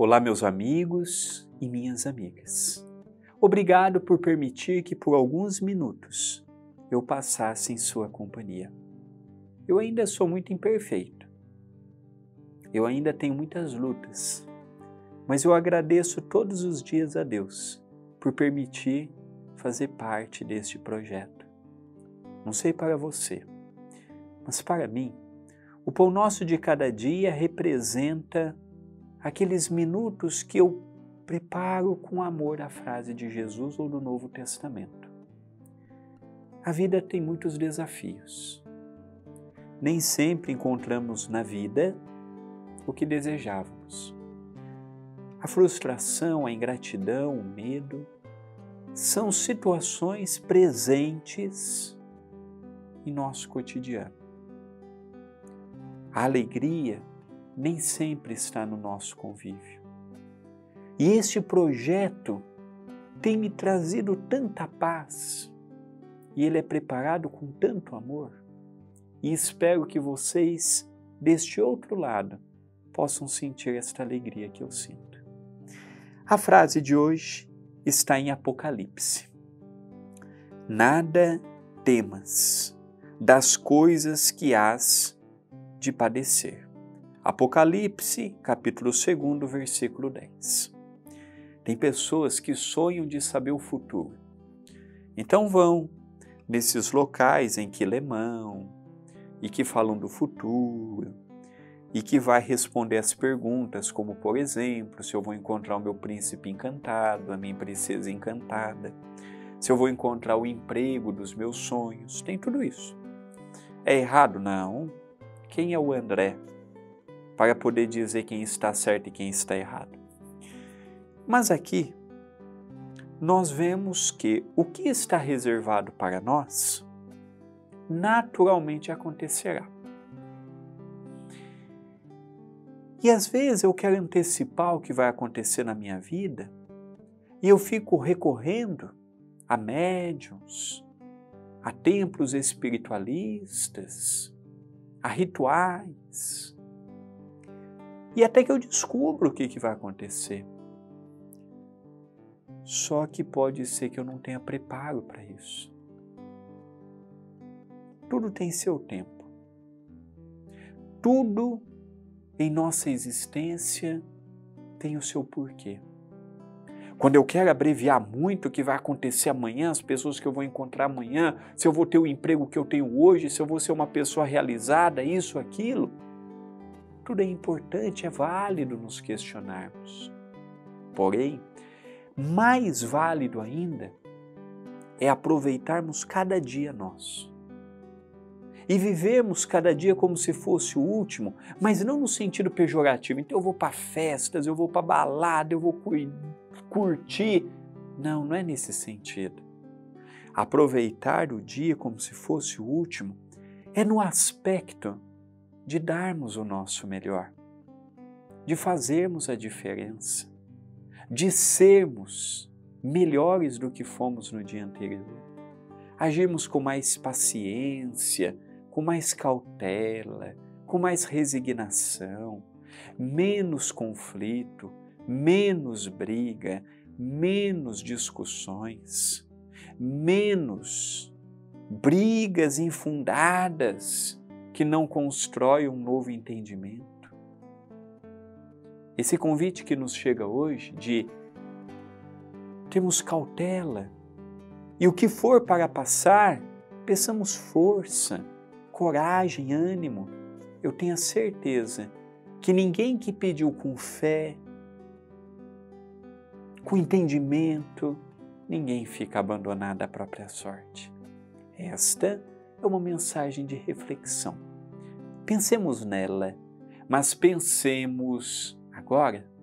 Olá, meus amigos e minhas amigas. Obrigado por permitir que por alguns minutos eu passasse em sua companhia. Eu ainda sou muito imperfeito. Eu ainda tenho muitas lutas. Mas eu agradeço todos os dias a Deus por permitir fazer parte deste projeto. Não sei para você, mas para mim, o pão nosso de cada dia representa aqueles minutos que eu preparo com amor a frase de Jesus ou do Novo Testamento. A vida tem muitos desafios. Nem sempre encontramos na vida o que desejávamos. A frustração, a ingratidão, o medo são situações presentes em nosso cotidiano. A alegria nem sempre está no nosso convívio. E este projeto tem me trazido tanta paz, e ele é preparado com tanto amor, e espero que vocês, deste outro lado, possam sentir esta alegria que eu sinto. A frase de hoje está em Apocalipse. Nada temas das coisas que hás de padecer. Apocalipse, capítulo 2, versículo 10. Tem pessoas que sonham de saber o futuro. Então vão nesses locais em que lemão e que falam do futuro e que vai responder as perguntas, como por exemplo, se eu vou encontrar o meu príncipe encantado, a minha princesa encantada, se eu vou encontrar o emprego dos meus sonhos, tem tudo isso. É errado? Não. Quem é o André para poder dizer quem está certo e quem está errado? Mas aqui, nós vemos que o que está reservado para nós, naturalmente acontecerá. E às vezes eu quero antecipar o que vai acontecer na minha vida, e eu fico recorrendo a médiuns, a templos espiritualistas, a rituais, e até que eu descubro o que vai acontecer. Só que pode ser que eu não tenha preparo para isso. Tudo tem seu tempo. Tudo em nossa existência tem o seu porquê. Quando eu quero abreviar muito o que vai acontecer amanhã, as pessoas que eu vou encontrar amanhã, se eu vou ter o emprego que eu tenho hoje, se eu vou ser uma pessoa realizada, isso, aquilo, tudo é importante, é válido nos questionarmos. Porém, mais válido ainda é aproveitarmos cada dia nosso. E vivemos cada dia como se fosse o último, mas não no sentido pejorativo. Então eu vou para festas, eu vou para balada, eu vou curtir. Não, não é nesse sentido. Aproveitar o dia como se fosse o último é no aspecto de darmos o nosso melhor, de fazermos a diferença, de sermos melhores do que fomos no dia anterior, agirmos com mais paciência, com mais cautela, com mais resignação, menos conflito, menos briga, menos discussões, menos brigas infundadas que não constroem um novo entendimento. Esse convite que nos chega hoje de termos cautela e o que for para passar, peçamos força, coragem, ânimo. Eu tenho a certeza que ninguém que pediu com fé, com entendimento, ninguém fica abandonado à própria sorte. Esta é uma mensagem de reflexão. Pensemos nela, mas pensemos agora